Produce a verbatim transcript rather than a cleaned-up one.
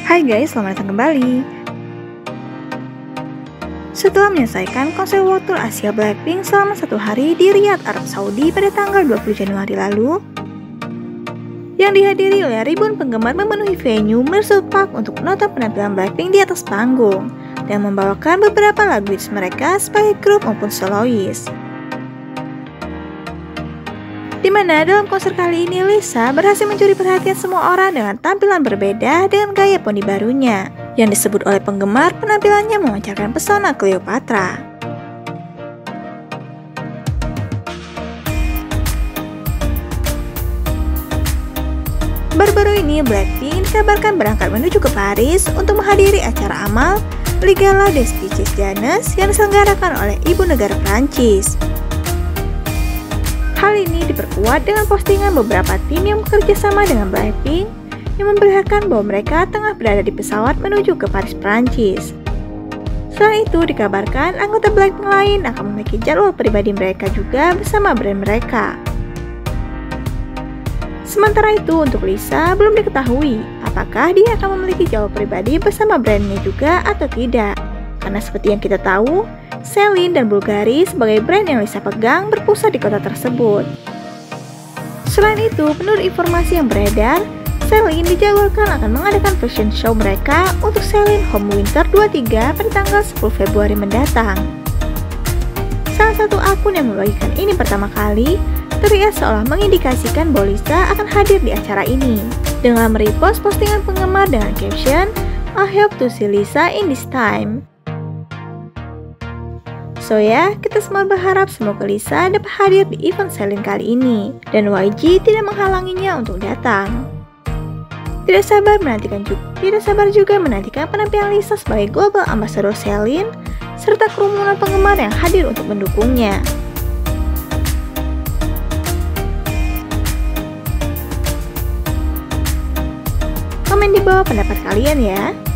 Hai guys, selamat datang kembali. Setelah menyelesaikan konser World Tour Asia Blackpink selama satu hari di Riyadh, Arab Saudi pada tanggal dua puluh Januari lalu, yang dihadiri oleh ribuan penggemar memenuhi venue Mercer Park untuk menonton penampilan Blackpink di atas panggung dan membawakan beberapa lagu hits mereka sebagai grup maupun solois. Di mana dalam konser kali ini Lisa berhasil mencuri perhatian semua orang dengan tampilan berbeda dengan gaya poni barunya, yang disebut oleh penggemar penampilannya memancarkan pesona Cleopatra. Baru-baru ini Blackpink dikabarkan berangkat menuju ke Paris untuk menghadiri acara amal Le Gala des Petits Jeunes yang diselenggarakan oleh ibu negara Prancis. Hal ini diperkuat dengan postingan beberapa tim yang bekerja sama dengan Blackpink yang memperlihatkan bahwa mereka tengah berada di pesawat menuju ke Paris, Prancis. Selain itu, dikabarkan anggota Blackpink lain akan memiliki jadwal pribadi mereka juga bersama brand mereka. Sementara itu, untuk Lisa belum diketahui apakah dia akan memiliki jadwal pribadi bersama brandnya juga atau tidak. Karena seperti yang kita tahu, Celine dan Bulgari sebagai brand yang Lisa pegang berpusat di kota tersebut. Selain itu, menurut informasi yang beredar, Celine dijadwalkan akan mengadakan fashion show mereka untuk Celine Home Winter dua puluh tiga pada tanggal sepuluh Februari mendatang. Salah satu akun yang membagikan ini pertama kali terlihat seolah mengindikasikan bahwa Lisa akan hadir di acara ini dengan merepost postingan penggemar dengan caption "I hope to see Lisa in this time". So ya, kita semua berharap semoga Lisa dapat hadir di event Celine kali ini dan Y G tidak menghalanginya untuk datang. Tidak sabar menantikan juga, tidak sabar juga menantikan penampilan Lisa sebagai Global Ambassador Celine serta kerumunan penggemar yang hadir untuk mendukungnya. Komen di bawah pendapat kalian ya.